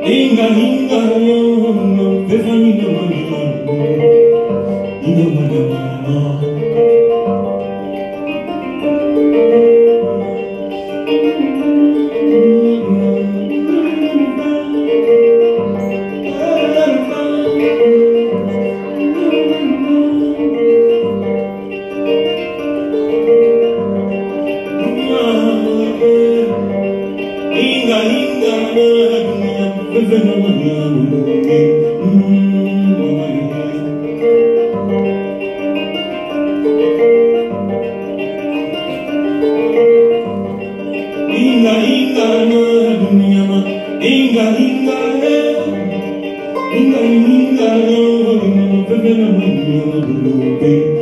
Inga inga yo no befani no mama no mama inga inga befani no Inga inga na dunia ma inga inga inga inga no befani no